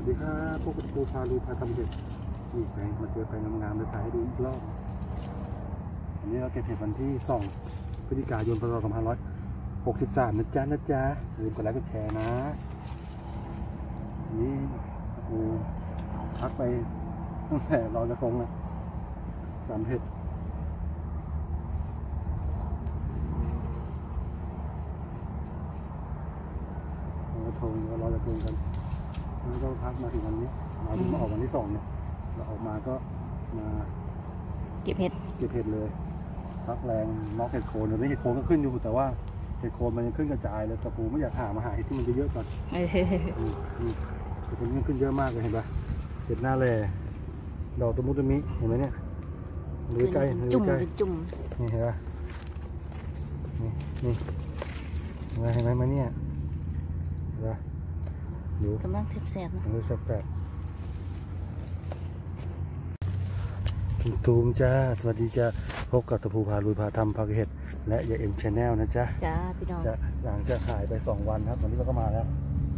ดีครับพวกครูพาลูพาทำเด็กนี่ไปมาเจอไปงามๆเลยถ่ายให้ดูอีกรอบอันนี้เราเก็บเห็ดวันที่2 พฤศจิกายน 2563นะจ๊ะลืมกดไลค์กดแชร์นะนี่ครูพักไปตั้งแต่รอกระทงนะ3 เห็ดกระทงรอกระทงกันแล้วก็พักมาถึงวันนี้มาถึงมาออกวันที่2เนี่ยเราออกมาก็มาเก็บเห็ดเลยพักแรงน็อกเห็ดโคนตอนนี้เห็ดโคนก็ขึ้นอยู่แต่ว่าเห็ดโคนมันยังขึ้นกระจายเลยแต่ปูไม่อยากหาเห็ดที่มันเยอะๆก่อนเห็ดมันขึ้นเยอะมากเลยเห็นปะเห็ดหน้าแหล่ดอกตะมุตะมิเห็นไหมเนี่ยดูใกล้จุ่มนี่เห็นปะนี่เห็นไหมมาเนี่ยเห็นปะดูกำลังแสบๆนะดูแสบตูมจ้าสวัสดีจ้าพบกับตะพูพาลุยพาทำพาเห็ดและยาเอ็มชาแนลนะจ๊ะจ้าพี่น้องหลังจากหายไป2 วันครับวันนี้เราก็มาแล้ว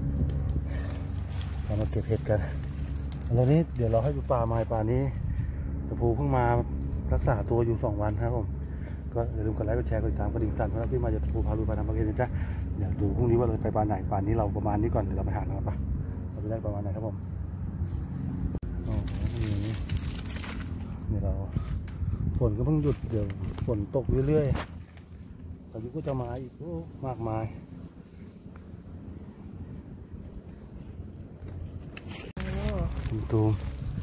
เรามาเก็บเห็ดกันแล้วนี้เดี๋ยวเราให้ดูปลามาป่านี้ตะพูเพิ่งมารักษาตัวอยู่2 วันครับผมก็อย่าลืมกดไลค์กดแชร์กดติดตามกระดิ่งสั่นเพื่อที่มาจากตะพูพาลุยพาทำพาเห็ดนะจ๊ะเดี๋ยวดูพรุ่งนี้ว่าเราไปปลาไหนป่านี้เราประมาณนี้ก่อนเดี๋ยวเราไปหากันปะเราไปได้ประมาณไหนครับผมนี่เราฝนก็เพิ่งหยุดเดี๋ยวฝนตกเรื่อยๆตอนนี้ก็จะมาอีกมากมายตูม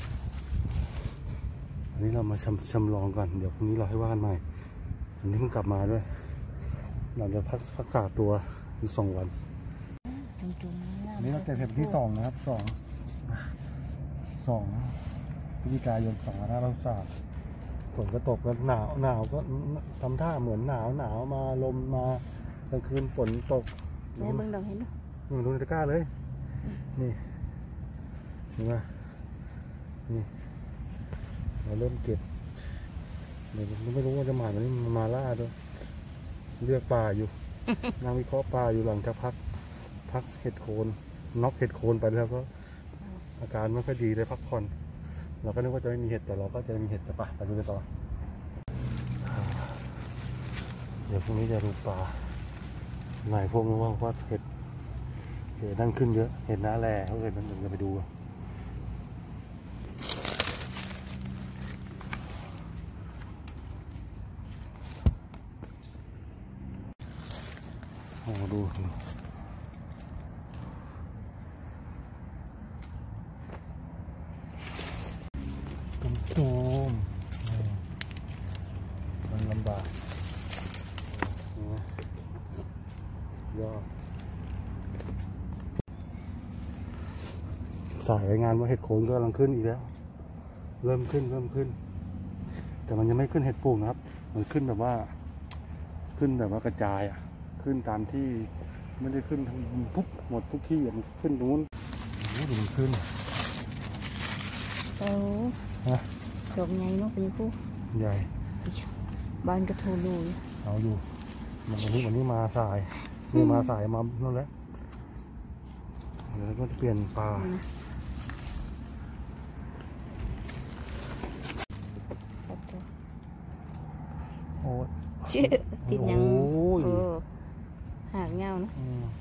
อันนี้เรามาชำลองก่อนเดี๋ยวพรุ่งนี้เราให้ว่ากันใหม่อันนี้เพิ่งกลับมาด้วยเราจะพักษาตัวอยู่2 วันอันนี้เราเก็บเห็ดที่2นะครับ2 พฤศจิกายน 2563ฝนก็ตกแล้วหนาวก็ทำท่าเหมือนหนาวมาลมมากลางคืนฝนตกเบิ่งดอกเห็นดูในตะกร้าเลยนี่เห็นไหมนี่เราเริ่มเก็บเดี๋ยวไม่รู้ว่าจะมาวันนี้มาล่าด้วยเลือกปลาอยู่ นั่งวิเคราะห์ปลาอยู่หลังจากพักเห็ดโคนน็อกเห็ดโคนไปแล้วก็อาการไม่ค่อยดีเลยพักผ่อนเราก็นึกว่าจะไม่มีเห็ดแต่เราก็จะมีเห็ดแต่ปะไปดูกันต่อเดี๋ยวพรุ่งนี้จะดูปลาไหนพวกนี้ว่าเห็ดนั่นขึ้นเยอะเห็ดหน้าแหล่เขาเห็ดนั่นจะไปดูโอ้ดูตูมมันลำบากยอดสายรายงานว่าเห็ดโคนก็กำลังขึ้นอีกแล้วเริ่มขึ้นแต่มันยังไม่ขึ้นเห็ดฟูงนะครับมันขึ้นแบบว่ากระจายขึ้นตามที่ไม่ได้ขึ้นทั้งปุ๊บหมดทุกที่มันขึ้นตรงนู้นดูมันขึ้นดอกใหญ่เนาะเป็นผู้ใหญ่บ้านกระโทลูเอาอยู่วันนี้มาสายนี่มาสายมานั่นแหละเดี๋ยวก็จะเปลี่ยนปลาโอ้ติดยังหางเงานะ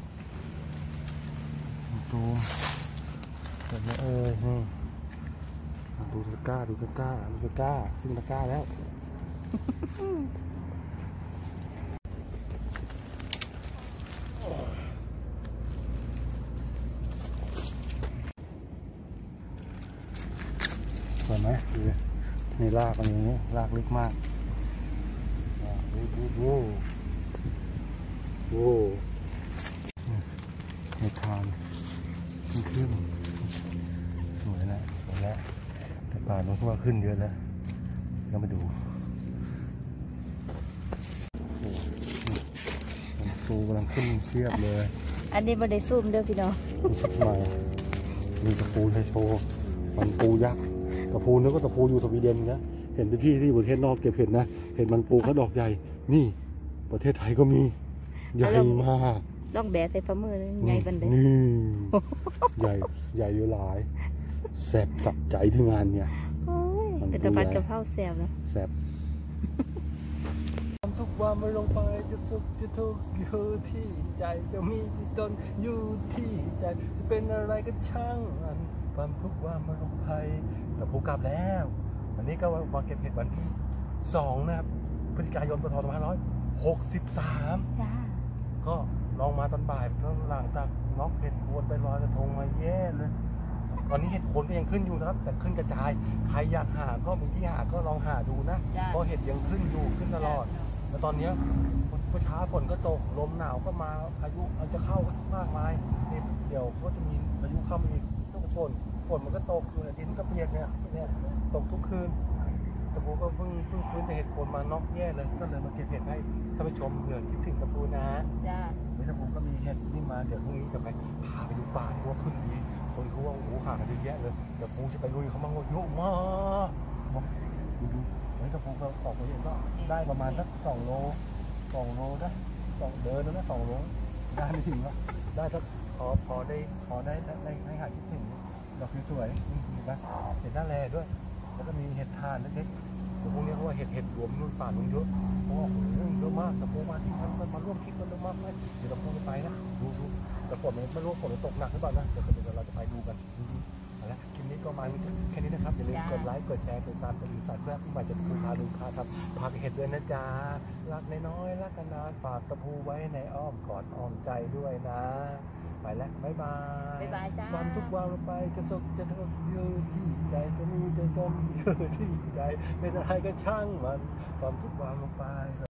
ตูมเสร็จแล้วดูตะกร้าขึ้นตะกร้าแล้วสวยไหมนี่รากอย่างนี้รากลึกมากโว้ในทานขึ้นสวยแล้วแต่ป่าโน้นว่าขึ้นเยอะแล้วเรามาดูปูกำลังขึ้นเทียบเลยอันนี้ไม่ได้ซูมเด้อพี่น้องมีตะปูให้โชว์มันปูยักษ์ตะปูนึกว่าตะปูอยู่สวีเดนนะเห็นพี่ที่ประเทศนอกเก็บเห็ดนะเห็นมันปูเขาดอกใหญ่นี่ประเทศไทยก็มีใหญ่มากลองแบะใส่ฝ่ามือเลยใหญ่บันเดนี่ใหญ่ใหญ่อยู่หลายแสบสับใจที่งานเนี่ยโอ้ยเป็นตะพัดกะเพราแซ่บนะแสบทุกวันมาลงไปจะสุขจะทุกข์อยู่ที่ใจจะมีที่จนอยู่ที่ใจจะเป็นอะไรก็ช่างมันความทุกข์ว่ามาลงไปแต่ภูกลับแล้ววันนี้ก็มาเก็บเห็ดวันที่2นะครับพฤศจิกายนปี2563 จ้าก็ลองมาตอนบ่ายแล้วหลังจากน็อกเห็ดโคนไปลอยกระทงมาแย่เลยตอนนี้เห็ดโคนก็ยังขึ้นอยู่นะครับแต่ขึ้นกระจายใครอยากหาก็มีที่หาก็ลองหาดูนะเพราะเห็ดยังขึ้นอยู่ขึ้นตลอดแล้วตอนนี้เมื่อเช้าฝนก็ตกลมหนาวก็มาพายุอาจจะเข้ามากมายนี่เดี๋ยวก็จะมีพายุเข้ามาอีกทุกฝนมันก็ตกอยู่ดินก็เปียกเนี่ยตกทุกคืนตะปูก็เพิ่งฟื้นจะเห็ดโคนมาน็อกแย่เลยก็เลยมาเก็บเห็ดให้ท่านผู้ชมเผื่อคิดถึงตะปูนะจ้าไม่ใช่ผมก็มีเห็ดนี่มาเดี๋ยวพรุ่งนี้จะไปพาไปดูป่าที่ว่าขึ้นดีคนเขาว่าโอ้โหหากันเยอะแยะเลยเดี๋ยวปูจะไปลุยเขามั่งว่าเยอะมากดูแล้วถ้าปูก็ออกไปเองก็ได้ประมาณสัก2 โลนะเดินนะ2 โลได้ไม่ถึงวะได้สักพอได้ให้หาคิดถึงดอกสวยๆเห็นไหมเห็ดหน้าแลด้วยแล้วก็มีเห็ดทานเล็กๆแต่พวกนี้เขาว่าเห็ดรวมนู่นป่านู่นเยอะเพราะว่าโอ้โหเยอะมากแต่ปูมาที่มันมาร่วมคิดกันเยอะมากเลยเดี๋ยวเราปูไปนะดูแต่ฝนไม่รู้ฝนตกหนักหรือเปล่านะเดี๋ยวเราจะไปดูกันแล้วคลิปนี้ก็มาแค่นี้นะครับอย่าลืมกดไลค์กดแชร์กดติดตามกดติดตามเพื่อที่ใหม่จะปูพาดูพาทำพาเห็ดด้วยนะจ๊ะรักน้อยรักกันนานฝากตะปูไว้ในอ้อมกอดอ้อมใจด้วยนะไปแล้วบ๊ายบายบ๊ายบายจ้าความทุกข์วางลงไปจะสุขจะทุกข์อยู่ที่ใจจะมีจะจมอยู่ที่ใจเป็นอะไรก็ช่างมันความทุกข์วางลงไป